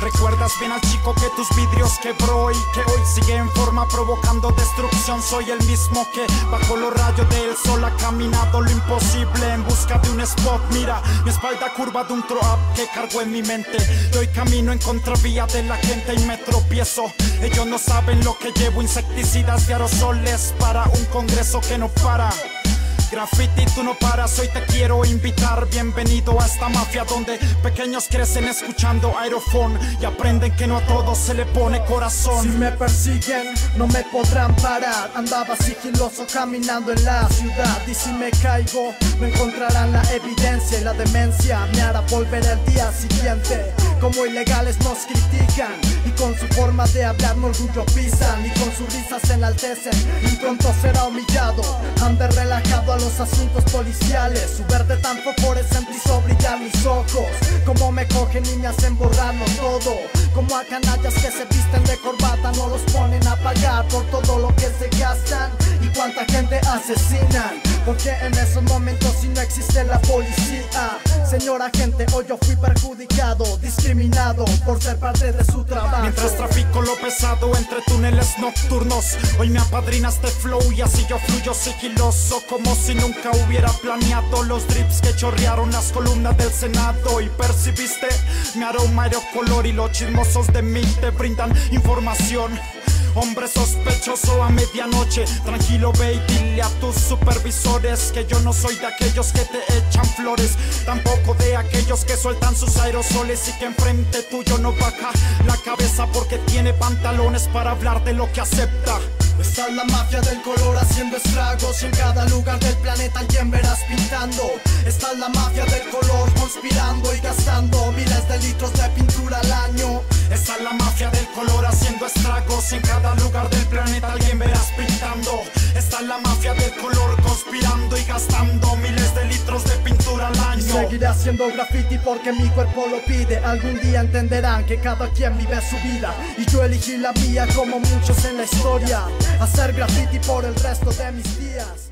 Recuerdas bien al chico que tus vidrios quebró y que hoy sigue en forma provocando destrucción. Soy el mismo que bajo los rayos del sol ha caminado lo imposible en busca de un spot. Mira mi espalda curva de un throw up que cargo en mi mente. Y hoy camino en contravía de la gente y me tropiezo. Ellos no saben lo que llevo, insecticidas de aerosoles para un congreso que no para. Graffiti, tú no paras, hoy te quiero invitar. Bienvenido a esta mafia donde pequeños crecen escuchando Aerofón y aprenden que no a todos se le pone corazón. Si me persiguen, no me podrán parar. Andaba sigiloso caminando en la ciudad. Y si me caigo, no encontrarán la evidencia. Y la demencia me hará volver el día siguiente. Como ilegales nos critican y con su forma de hablar mi orgullo pisan. Y con sus risas se enaltecen y pronto será humillado. Ande relajado a los asuntos policiales. Su verde tan fosforescente hizo brillar mis ojos. Como me cogen y me hacen borrarlo todo. Como a canallas que se visten de corbata, no los ponen a pagar por todo lo que se gastan. Y cuánta gente asesinan, porque en esos momentos si no existe la policía. Señor agente, hoy yo fui perjudicado, discriminado por ser parte de su trabajo. Mientras trafico lo pesado entre túneles nocturnos, hoy me apadrina este flow y así yo fluyo sigiloso. Como si nunca hubiera planeado los drips que chorrearon las columnas del Senado. Y percibiste mi aroma aerocolor y los chismosos de mí te brindan información. Hombre sospechoso a medianoche, tranquilo ve y dile a tus supervisores que yo no soy de aquellos que te echan flores, tampoco de aquellos que sueltan sus aerosoles y que enfrente tuyo no baja la cabeza porque tiene pantalones para hablar de lo que acepta. Está la mafia del color haciendo estragos y en cada lugar del planeta alguien verás pintando. Está la mafia del color conspirando y gastando miles de litros de pintura al año. Está la mafia del color haciendo estragos y en cada lugar del planeta alguien verás pintando. Está la mafia del color conspirando y gastando miles de litros de pintura al año. Y seguiré haciendo graffiti porque mi cuerpo lo pide. Algún día entenderán que cada quien vive su vida y yo elegí la mía como muchos en la historia. Hacer graffiti por el resto de mis días.